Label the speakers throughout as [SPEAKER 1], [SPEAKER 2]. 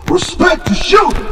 [SPEAKER 1] Respect the shooter.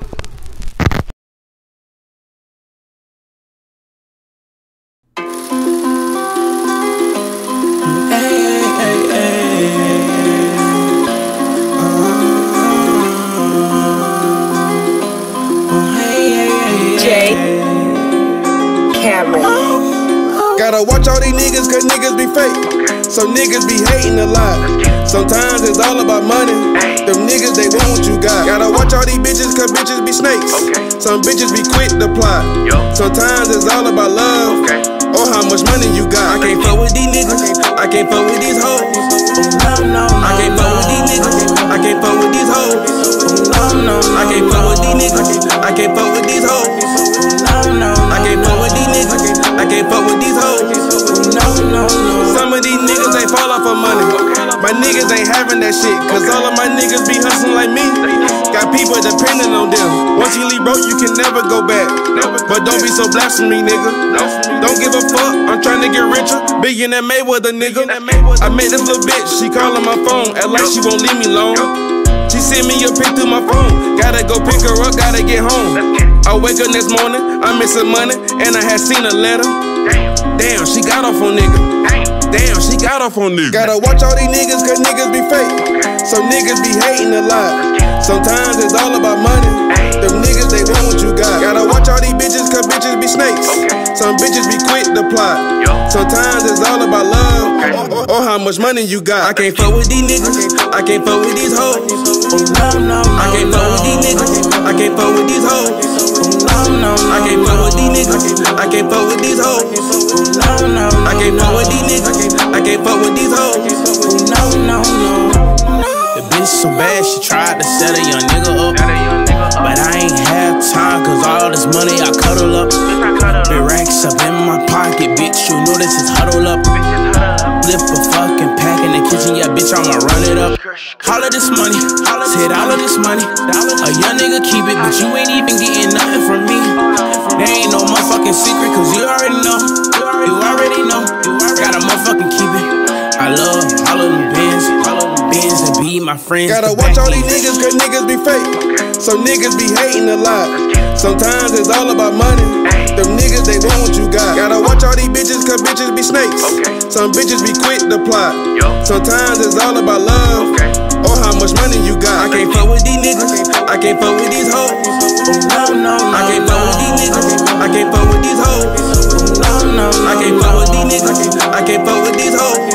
[SPEAKER 2] Gotta watch all these niggas, cause niggas be fake. So niggas be hating a lot. Sometimes it's all about money. Them niggas, they want what you got. Gotta watch all these bitches, cause bitches be snakes. Some bitches be quick to plot. Sometimes it's all about love, or how much money you got. I can't fuck with these niggas, I can't fuck with these hoes. I can't fuck with these niggas, I can't fuck with these hoes. I can't fuck with these niggas, I can't fuck with these hoes. I can't fuck with these niggas, I can't fuck with these hoes. Some of these niggas ain't fall off for money. My niggas ain't having that shit, cause all of my niggas be hustling like me. Got people depending on them. Once you leave broke, you can never go back. But don't be so blasphemy, nigga. Don't give a fuck, I'm trying to get richer. Billionaire Mayweather, nigga. I met this little bitch, she callin' my phone, act like she won't leave me alone. She sent me a pic through my phone. Gotta go pick her up, gotta get home. I wake up next morning, I'm missing money, and I had seen a letter. Damn, she got off on nigga. Damn, she got off on nigga. Gotta watch all these niggas, cause niggas be fake. So niggas be hating a lot. Sometimes it's all about money. Them niggas, they want what you got. Gotta watch all these bitches, cause bitches be snakes. Some bitches be quick to plot. Sometimes it's all about love, or how much money you got. I can't fuck with these niggas, I can't fuck with these hoes. I can't fuck with these niggas, I can't fuck with these hoes. I can't fuck with these niggas, I can't fuck with these hoes. I can't fuck with these niggas, I can't fuck with these hoes.
[SPEAKER 3] The bitch so bad, she tried to set a young nigga up. But I ain't have time, cause all this money I cuddle up. The racks up in my pocket, bitch, you know this is huddle up. Flip a fucking pack in the kitchen, yeah, bitch, I'ma run it up. All of this money, said all of this money. A young nigga keep it, but you ain't even getting nothing from me. There ain't no motherfucking secret, cause you already know. You already know. Gotta motherfucking keep it. I love all of them bands and be my friends.
[SPEAKER 2] Gotta watch all these niggas, cause niggas be fake. So niggas be hating a lot. Sometimes it's all about money. Them niggas, they want what you got. Gotta watch all these bitches, cause bitches be snakes. Some bitches be quick to plot. Sometimes it's all about love, or how much money you got. I can't fuck with these niggas, I can't fuck with these hoes. I can't fuck with these niggas, I can't fuck with these hoes. I can't fuck with these niggas, I can't fuck with these hoes.